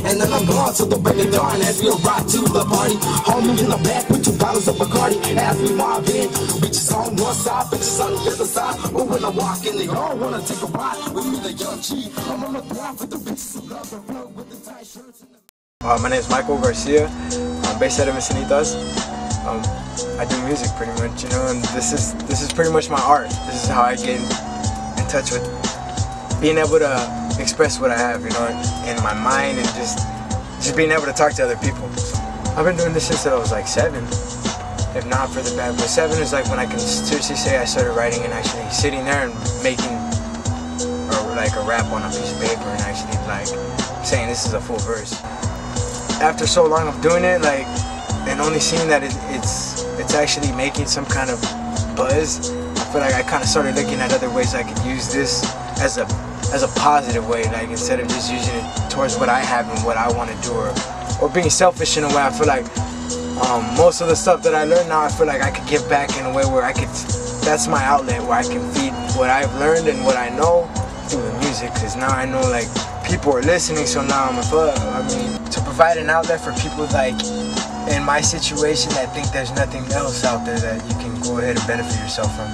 and then I'm gone till the break of dawn as we arrive to the party. Homie in the back with 2 bottles of Bacardi. Ask me why I've been. Bitches on one side, bitches on the other side. But when I walk in, they all wanna take a ride with me, the young G. I'm on the ground with the bitches who love the flow with the tight shirts. My name is Michael Garcia. I'm based out of Encinitas. I do music pretty much, you know, and this is pretty much my art. This is how I get in touch with being able to express what I have, you know, in my mind, and just being able to talk to other people. I've been doing this since I was like 7, if not further back. But 7 is like when I can seriously say I started writing and actually sitting there and making like a rap on a piece of paper and actually like saying this is a full verse. After so long of doing it, like, and only seeing that it's actually making some kind of buzz, I feel like I kind of started looking at other ways I could use this as a positive way, like instead of just using it towards what I have and what I want to do, or being selfish in a way. I feel like most of the stuff that I learned now, I feel like I could give back in a way where I could, that's my outlet, where I can feed what I've learned and what I know through the music, because now I know like people are listening, so now to provide an outlet for people like in my situation that think there's nothing else out there that you can go ahead and benefit yourself from.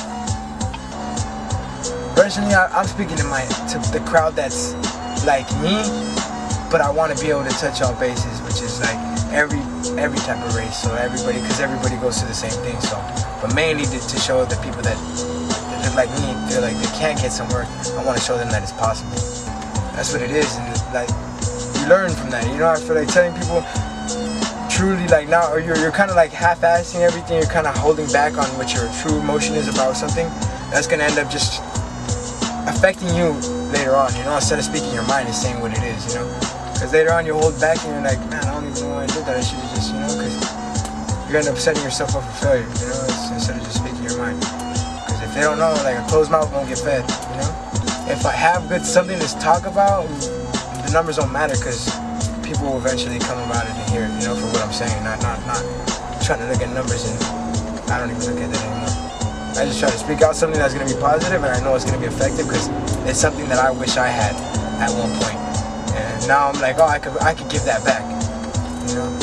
Personally, I'm speaking to the crowd that's like me, but I want to be able to touch all bases, which is like every type of race, so everybody, because everybody goes through the same thing. So, but mainly to show the people that look like me, feel like they can't get somewhere, I want to show them that it's possible. That's what it is, and like you learn from that. You know, I feel like telling people truly, like now, or you're kind of like half-assing everything. You're kind of holding back on what your true emotion is about something. That's gonna end up just affecting you later on. You know, instead of speaking your mind and saying what it is. You know, because later on you hold back and you're like, man, I don't even know why I did that. I should have just, you know, because you're gonna end up setting yourself up for failure. You know, instead of just speaking your mind. Because if they don't know, like a closed mouth won't get fed. You know. If I have something to talk about, the numbers don't matter, because people will eventually come about it and hear it, you know, for what I'm saying. Not trying to look at numbers, and I don't even look at that anymore. I just try to speak out something that's going to be positive, and I know it's going to be effective, because it's something that I wish I had at one point. And now I'm like, oh, I could give that back, you know.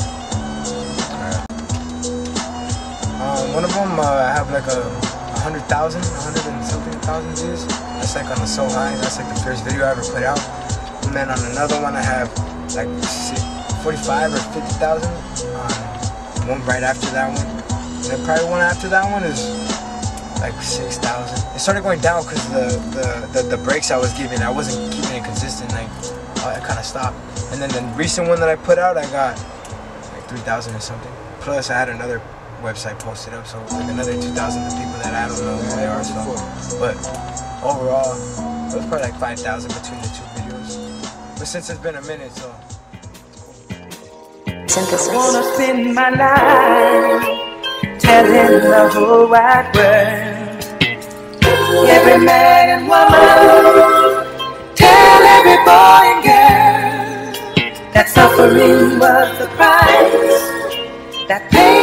One of them, I have like 100,000 and something thousand views. That's like on the So High. That's like the first video I ever put out. And then on another one I have like 45 or 50,000 on one right after that one. And then probably one after that one is like 6,000. It started going down because the breaks I was giving, I wasn't keeping it consistent. Like I kind of stopped. And then the recent one that I put out, I got like 3,000 or something. Plus I had another website posted up, so like another 2,000 people that I don't know who they are. So, but overall, it was probably like 5,000 between the 2 videos. But since it's been a minute, so Synthesis. I wanna spend my life telling the whole wide world, every man and woman, tell every boy and girl that suffering was the price that pain